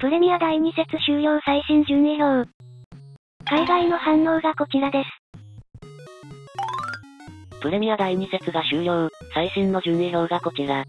プレミア第2節終了最新順位表。海外の反応がこちらです。 プレミア第2節が終了、最新の順位表がこちら。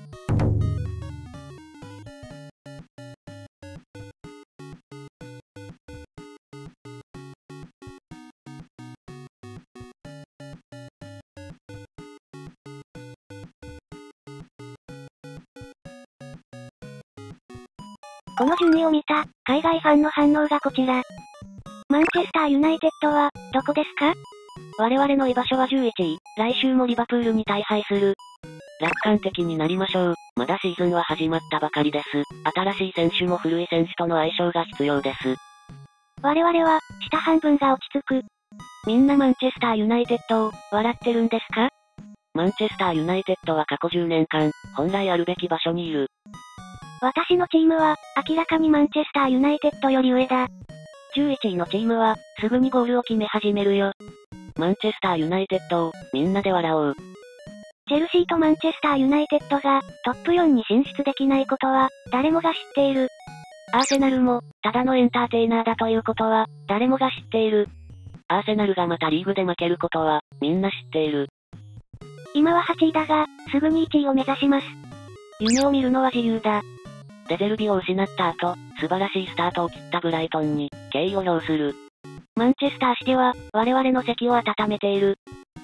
この順位を見た、海外ファンの反応がこちら。マンチェスターユナイテッドは、どこですか？ 我々の居場所は11位、来週もリバプールに大敗する。楽観的になりましょう。まだシーズンは始まったばかりです。新しい選手も古い選手との相性が必要です。 我々は、下半分が落ち着く。 みんなマンチェスターユナイテッドを、笑ってるんですか？マンチェスターユナイテッドは過去10年間、本来あるべき場所にいる。 私のチームは、明らかにマンチェスターユナイテッドより上だ。 11位のチームは、すぐにゴールを決め始めるよ。マンチェスターユナイテッドを、みんなで笑おう。 チェルシーとマンチェスターユナイテッドが、トップ4に進出できないことは、誰もが知っている。 アーセナルも、ただのエンターテイナーだということは、誰もが知っている。アーセナルがまたリーグで負けることは、みんな知っている。 今は8位だが、すぐに1位を目指します。 夢を見るのは自由だ。デゼルビを失った後、素晴らしいスタートを切ったブライトンに、敬意を表する。マンチェスターシティは、我々の席を温めている。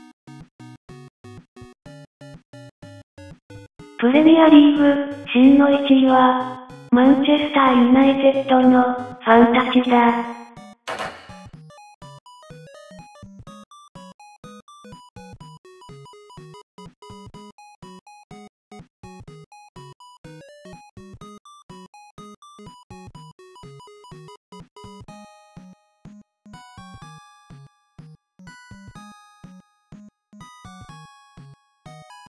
プレミアリーグ、真の1位は、マンチェスターユナイテッドのファンたちだ。